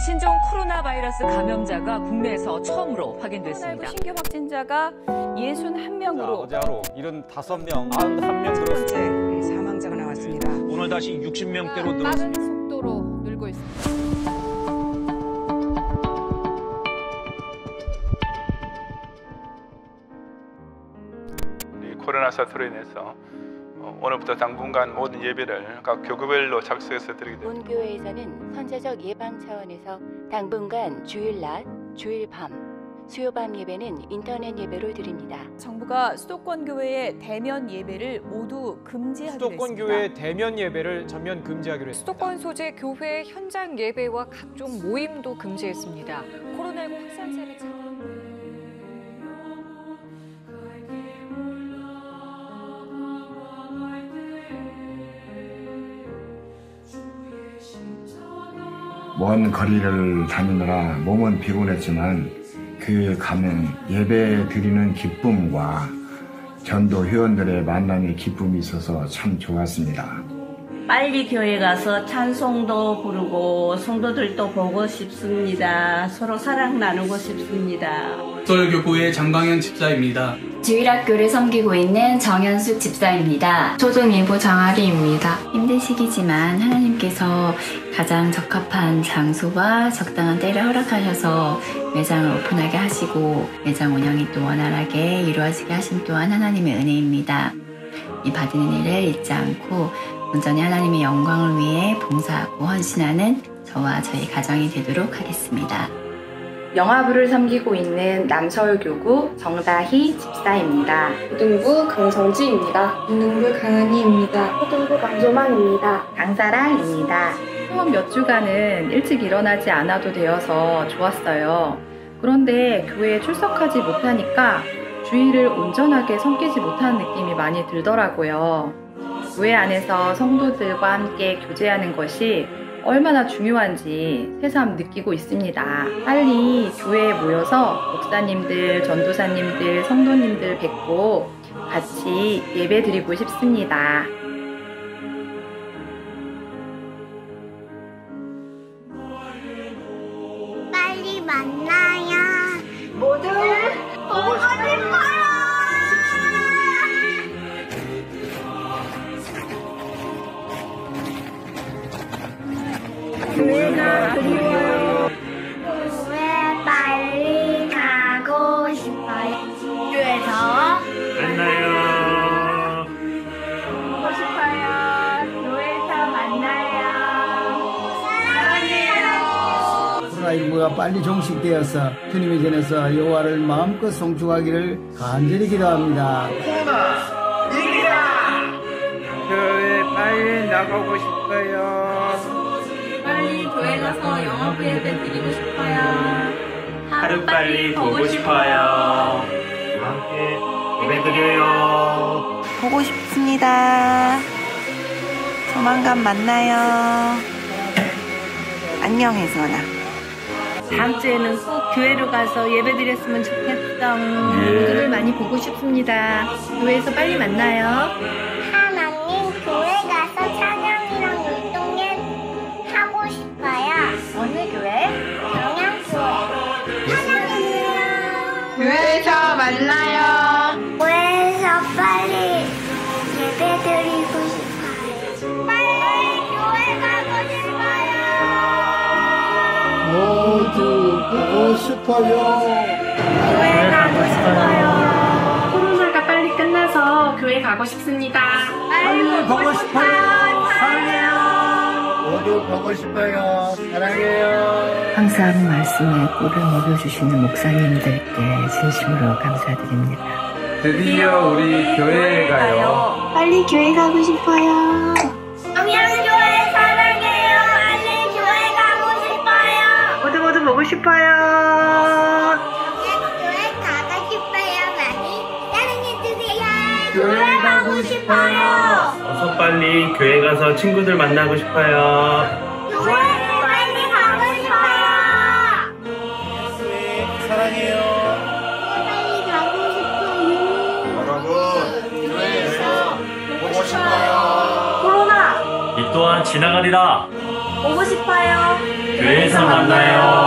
신종 코로나 바이러스 감염자가 국내에서 처음으로 확인됐습니다. 코로나19 신규 확진자가 61명으로 어제 하루 75명, 91명 첫 들었습니다. 번째 사망자가 나왔습니다. 오늘 다시 60명대로 늘었습니다. 빠른 속도로 늘고 있습니다. 코로나 사태로 인해서 오늘부터 당분간 모든 예배를 각 교구별로 작성해서 드리게 됩니다. 본 교회에서는 선제적 예방 차원에서 당분간 주일 낮, 주일 밤, 수요밤 예배는 인터넷 예배로 드립니다. 정부가 수도권 교회의 대면 예배를 모두 금지하기로 수도권 했습니다. 교회 대면 예배를 전면 금지하기로 했습니다. 수도권 소재 교회 현장 예배와 각종 모임도 금지했습니다. 코로나19 확산세를 참아 먼 거리를 다니느라 몸은 피곤했지만 교회에 가면 예배 드리는 기쁨과 전도 회원들의 만남의 기쁨이 있어서 참 좋았습니다. 빨리 교회 가서 찬송도 부르고 성도들도 보고 싶습니다. 서로 사랑 나누고 싶습니다. 서울교구의 장광현 집사입니다. 주일학교를 섬기고 있는 정현숙 집사입니다. 초등예보 장아리입니다. 힘든 시기지만 하나님께서 가장 적합한 장소와 적당한 때를 허락하셔서 매장을 오픈하게 하시고 매장 운영이 또 원활하게 이루어지게 하신 또한 하나님의 은혜입니다. 이 받은 은혜를 잊지 않고 온전히 하나님의 영광을 위해 봉사하고 헌신하는 저와 저희 가정이 되도록 하겠습니다. 영화부를 섬기고 있는 남서울교구 정다희 집사입니다. 고등부 강성지입니다. 중등부 강한희입니다. 초등부 강조망입니다. 강사랑입니다. 처음 몇 주간은 일찍 일어나지 않아도 되어서 좋았어요. 그런데 교회에 출석하지 못하니까 주일을 온전하게 섬기지 못하는 느낌이 많이 들더라고요. 교회 안에서 성도들과 함께 교제하는 것이 얼마나 중요한지 새삼 느끼고 있습니다. 빨리 교회에 모여서 목사님들, 전도사님들, 성도님들 뵙고 같이 예배 드리고 싶습니다. 빨리 만나요. 모두 보고 싶어요. 교회가 그리워요. 교회 빨리 가고 싶어요. 교회에서 만나요. 보고 싶어요. 교회에서 만나요. 사랑해요. 코로나19가 빨리 종식되어서 주님의 전에서 여호와를 마음껏 송축하기를 간절히 기도합니다. 코로나 이기라. 교회 빨리 나가고 싶어요. 빨리 교회 가서 영화부 예배 드리고 싶어요. 하루빨리 보고 싶어요. 함께 예배 드려요. 보고 싶습니다. 조만간 만나요. 안녕해서나. 다음 주에는 꼭 교회로 가서 예배 드렸으면 좋겠어. 모두를 많이 보고 싶습니다. 교회에서 빨리 만나요. 하나님 교회 가서 찬양이랑 운동회 하고 싶어요. 어느 교회? 영양교회. 사랑해요. 교회에서 만나요. 교회에서 빨리 예배 드리고 싶어요. 빨리 교회 가고 싶어요. 모두 보고 싶어요. 교회 가고 싶어요. 코로나가 빨리 끝나서 교회 가고 싶습니다. 빨리 보고 싶어요. 사랑해요. 모두 보고 싶어요. 사랑해요. 항상 말씀에 꿀을 먹여주시는 목사님들께 진심으로 감사드립니다. 드디어 우리 교회에 가요. 빨리 교회 가고 싶어요. 영양교회 사랑해요. 빨리 교회 가고 싶어요. 모두 보고 싶어요. 교회 가고 싶어요. 많이 사랑해주세요. 교회 가고 싶어요. 어서 빨리 교회 가서 친구들 만나고 싶어요. 교회 빨리 가고 싶어요. 사랑해요. 빨리 가고 싶어요. 여러분, 교회에서 보고 싶어요. 코로나 이 또한 지나가리라. 보고 싶어요. 교회에서 만나요.